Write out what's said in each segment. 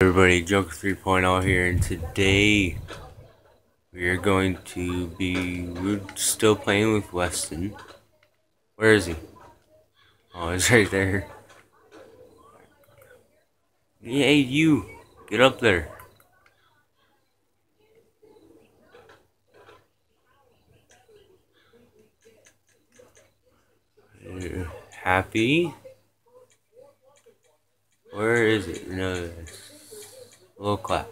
Everybody, Joker 3.0 here, and today we're still playing with Weston. Where is he? Oh, he's right there. Hey, you! Get up there. Happy? Where is it? No, it's a little clap.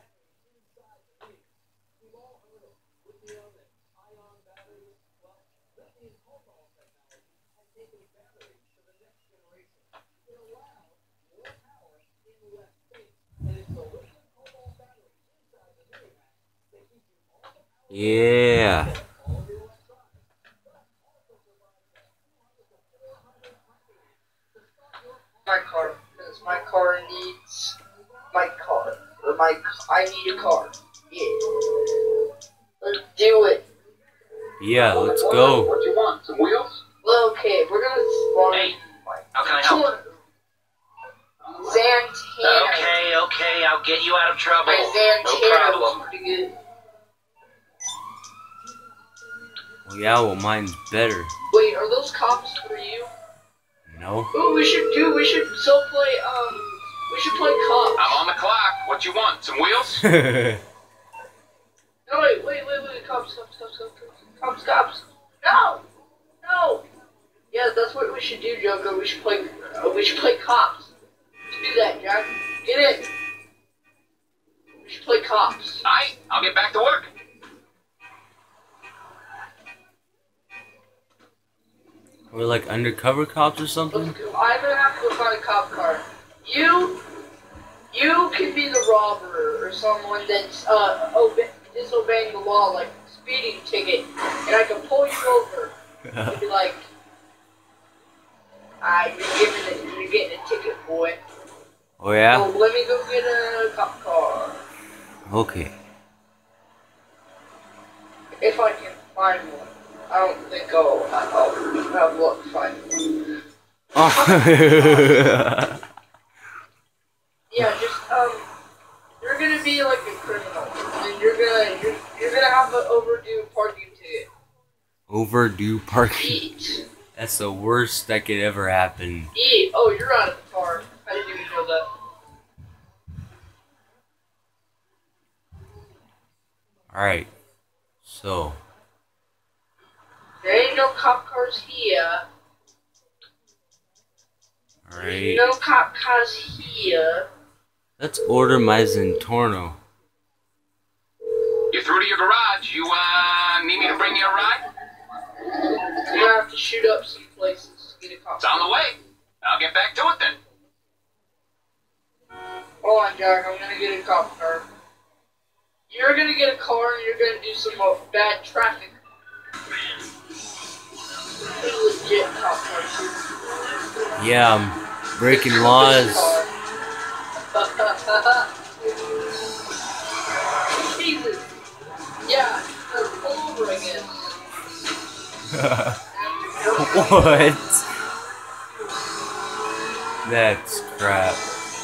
Yeah. My car, because my car needs my car, or I need a car. Yeah. Let's do it. Yeah, let's go. What do you want? Some wheels? Okay, we're gonna spawn. Hey, how can I help? Santana. Okay, I'll get you out of trouble. My Santana No problem. was pretty good. Well, yeah, well, mine's better. Wait, are those cops for you? No. Ooh, we should so play, we should play cops. I'm on the clock. What you want? Some wheels? No, wait, cops. No! Yeah, that's what we should do, Joker. We should play cops. Let's do that, Jack. Get in. We should play cops. I'll get back to work. We're like undercover cops or something? Let's go. I'm gonna have to go find a cop car. You can be the robber or someone that's, disobeying the law, like speeding ticket, and I can pull you over and be like, you're getting a ticket, boy. Oh, yeah? So let me go get a cop car. Okay. If I can find one. I don't think I'll have luck finding one. Oh. Yeah, just, you're gonna be like a criminal, and you're gonna have an overdue parking ticket. Overdue parking. Eat. That's the worst that could ever happen. Eat. Oh, you're out of the car. I didn't even know that. Alright. So. There ain't no cop cars here. Alright. No cop cars here. Let's order my Zentorno. You're through to your garage. You, need me to bring you a ride? You're gonna have to shoot up some places to get a cop It's on the way. I'll get back to it then. Hold on, Jack. I'm gonna get a cop car. You're gonna get a car and you're gonna do some bad traffic. Legit cop car. Yeah, I'm breaking laws. Jesus. Yeah, pull over, I guess. What? That's crap.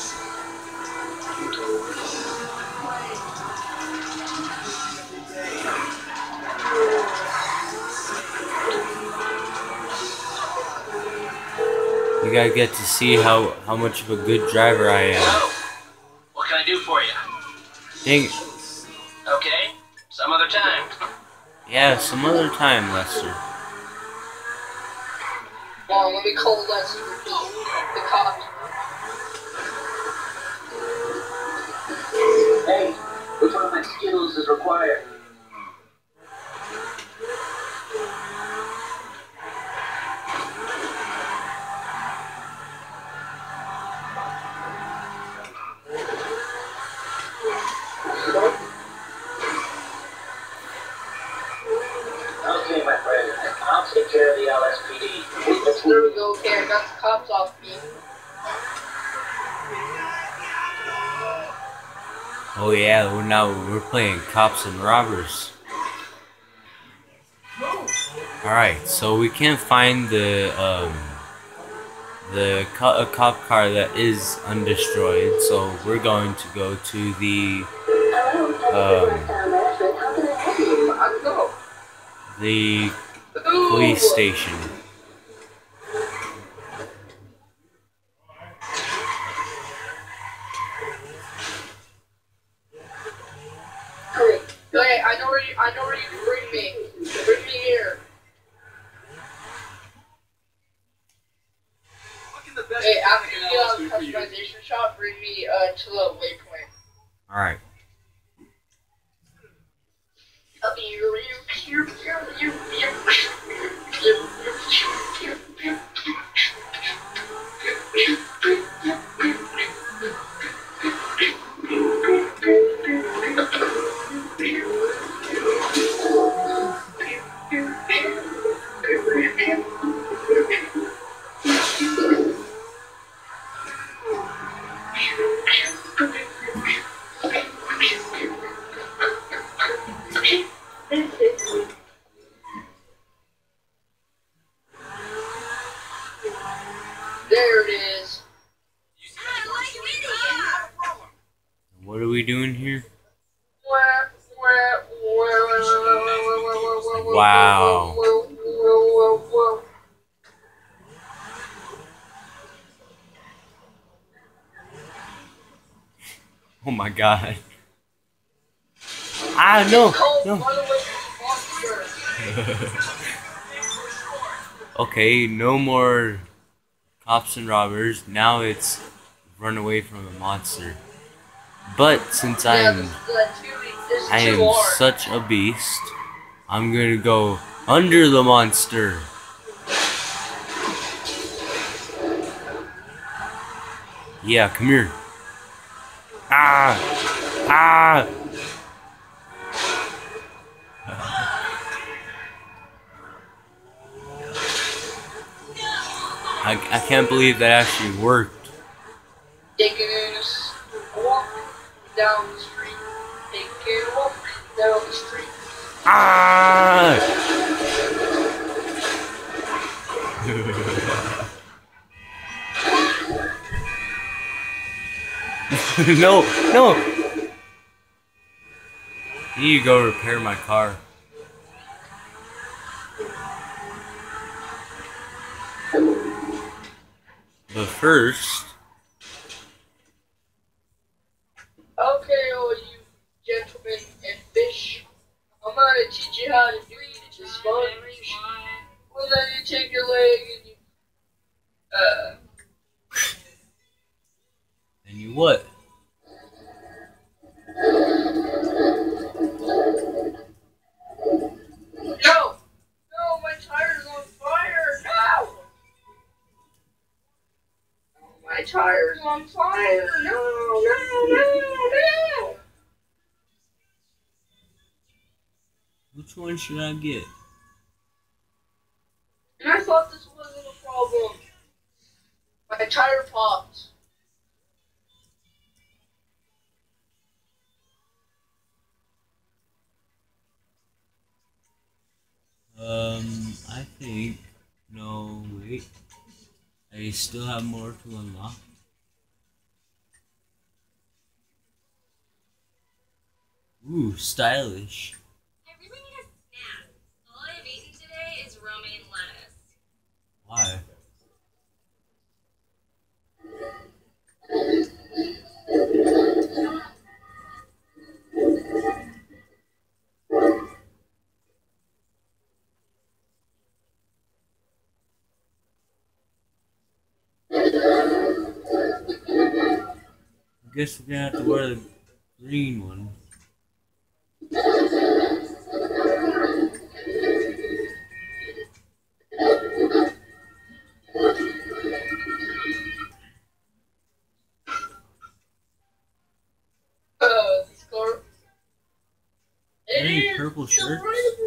You gotta get to see how much of a good driver I am. So, what can I do for you? Dang it. Okay, some other time. Yeah, some other time, Lester. Come on, let me call Lester. The cops. Hey, which one of my skills is required? Okay, my friend, I'll take care of the LSPD. There we go. Okay, I got the cops off me. Oh yeah, now we're playing cops and robbers. Alright, so we can't find the a cop car that is undestroyed. So we're going to go to the I don't know. the Ooh. police station. Hey, I know where you can bring me. Bring me here. Hey, after you get out of the customization shop, bring me to the waypoint. Alright. There it is. What are we doing here? Wow. Oh my god. Ah, no! No! Okay, no more cops and robbers. Now it's run away from a monster. But since I am such a beast, I'm gonna go under the monster. Yeah, come here. Ah! Ah! I can't believe that actually worked. Taking a walk down the street. Taking a walk down the street. Ah! No, no! I need to go repair my car. But first, Okay, all you gentlemen and fish, I'm gonna teach you how to do the sponge. Well, then you take your leg and you, and you what? no! No, my tire's on fire! No! My tire's on fire! No, no, no, no! Which one should I get? And I thought this wasn't a problem. My tire popped. I think. No, wait. I still have more to unlock. Ooh, stylish. I really need a snack. All I've eaten today is romaine lettuce. Why? I guess we're gonna have to wear the green one. This car. Any purple shirts?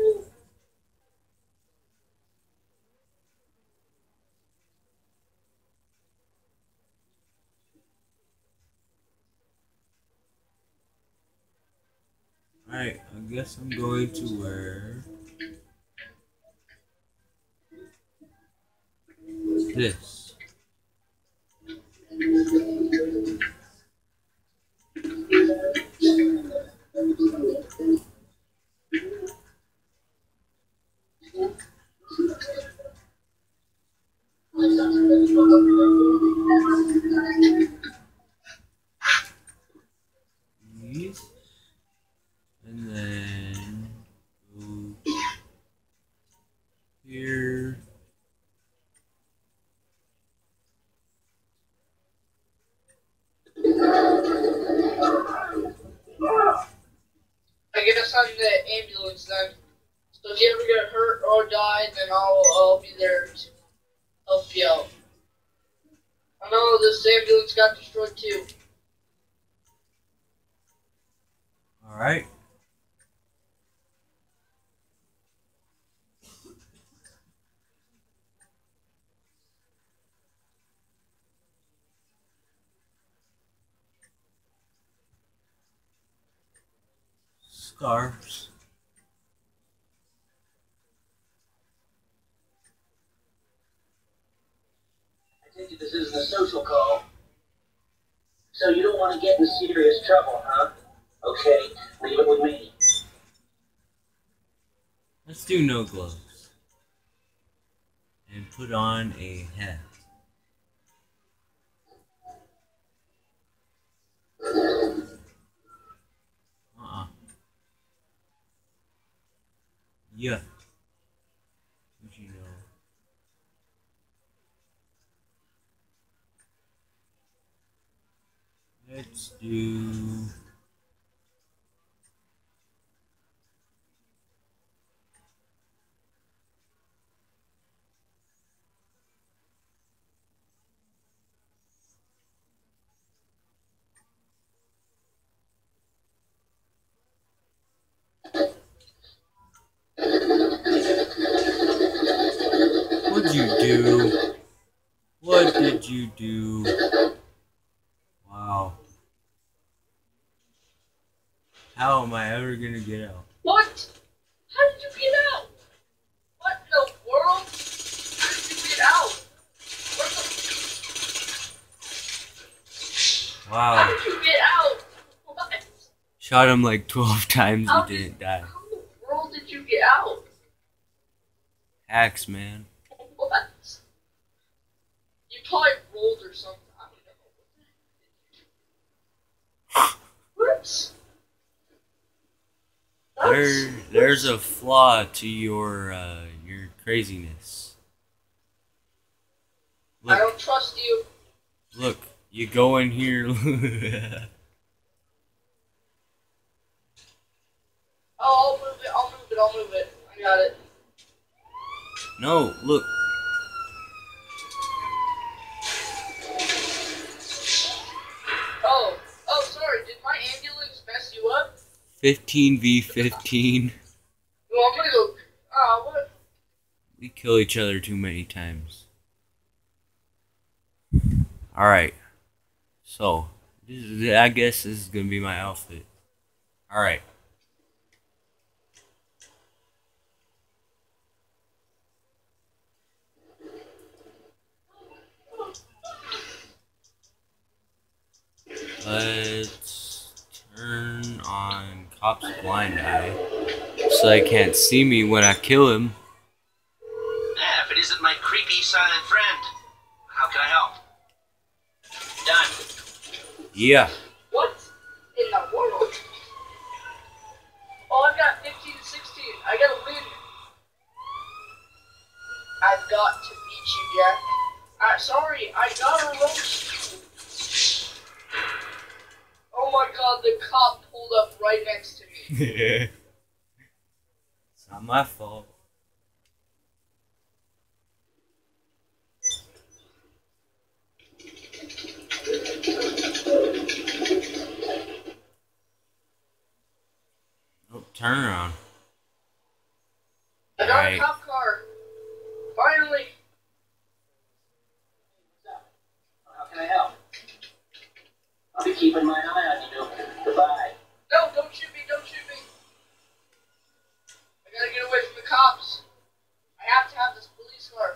Alright, I guess I'm going to wear this. ambulance then. So if you ever get hurt or die, then I'll be there to help you out. I know this ambulance got destroyed too. Alright. Scarves. I take it this isn't a social call. So you don't want to get in serious trouble, huh? Okay, leave it with me. Let's do no gloves. And put on a hat. Yeah. What you know? Let's do. What'd you do? What did you do? Wow. How am I ever gonna get out? What? How did you get out? What in the world? How did you get out? What the? How Wow. did you get out? What? Shot him like 12 times, How he didn't die. How in the world did you get out? Hacks, man. What? You probably rolled or something. I don't know. What? There's a flaw to your craziness. I Look, don't trust you. look, you go in here. Oh, I'll move it. I got it. No, look. Oh, sorry. Did my ambulance mess you up? 15v15. Well, I'm gonna go. What? We kill each other too many times. Alright. So, I guess this is gonna be my outfit. Alright. Let's turn on Cop's blind eye so they can't see me when I kill him. If it isn't my creepy silent friend, how can I help? Done. Yeah. What in the world? Oh, I've got 15 to 16. I gotta win. I've got to beat you, Jack. Sorry, I gotta roast you. Oh my god, the cop pulled up right next to me. It's not my fault. Oh, turn around. I got Alright. a cop car. Finally. How can I help? I'll be keeping my eye on you. Goodbye. No, don't shoot me, don't shoot me. I gotta get away from the cops. I have to have this police car.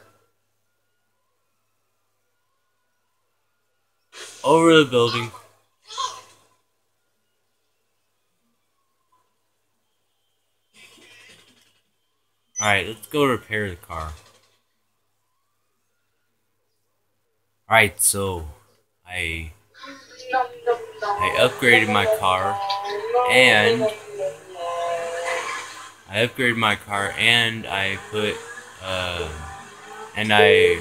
Over the building. Alright, let's go repair the car. Alright, so I upgraded my car and I put and I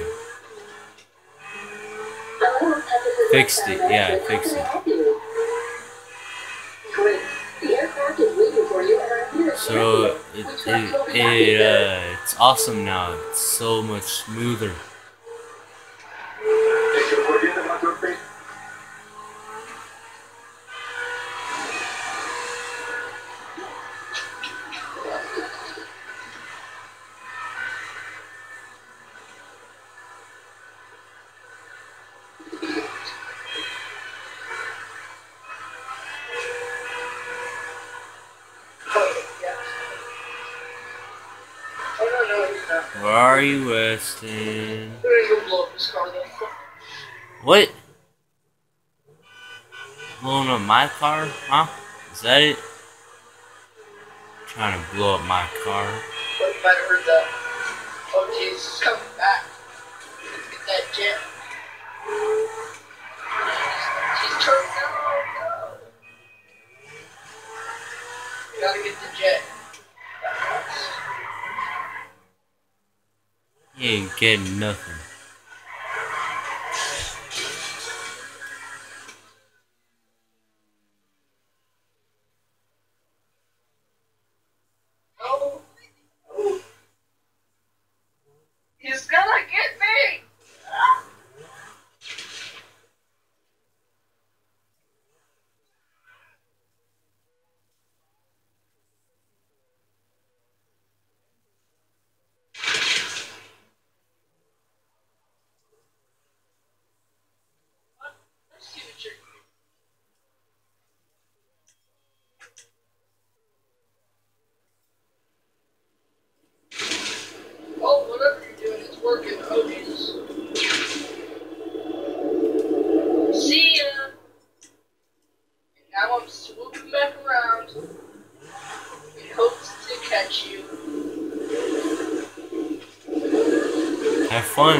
fixed it. Yeah, I fixed it. Great. The aircraft is waiting for you at our pier. So it's awesome now. It's so much smoother. Where are you, Weston? What? Blowing up my car? Huh? Is that it? Trying to blow up my car. Well, you might have heard that. Oh, Jesus, it's coming back. Let's get that jet. She's turning out. You gotta get the jet. You ain't getting nothing. Oh. He's gonna get me! Let's see what you're doing. Oh, whatever you're doing, it's working. Oh, Jesus. See ya! And now I'm swooping back around in hopes to catch you. Have fun.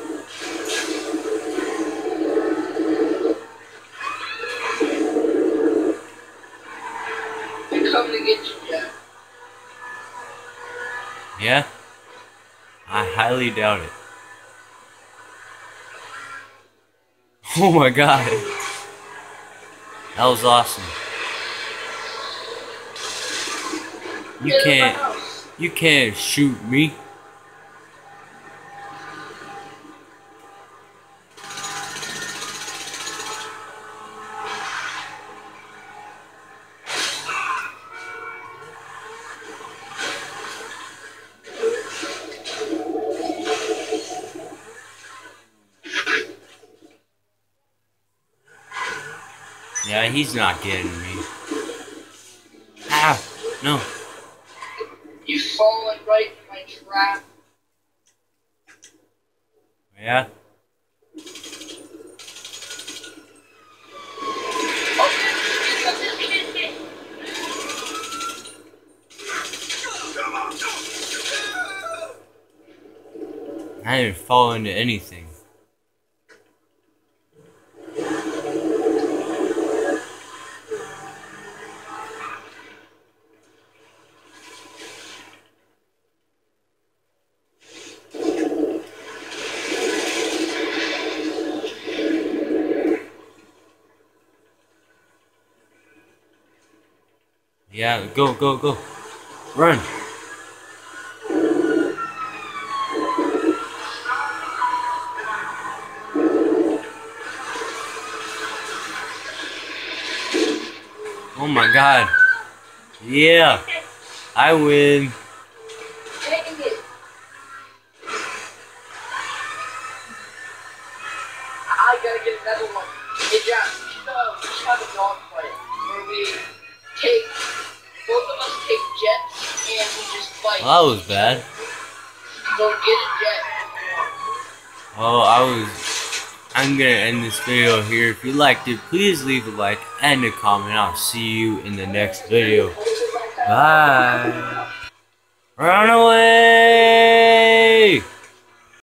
I'm coming to get you, Jack. Yeah? I highly doubt it. Oh my god. That was awesome. You can't shoot me. Yeah, he's not getting me. Ah, no. You've fallen right in my trap. Yeah? I didn't fall into anything. Yeah, go, go, go. Run. Oh my god. Yeah. I win. Dang it. I gotta get another one. Hey, Jack, we should have a dog fight where we take, both of us take jets and we just fight. Well, that was bad. So get a jet. Well, I'm gonna end this video here. If you liked it, please leave a like and a comment. I'll see you in the next video. Bye. Run away!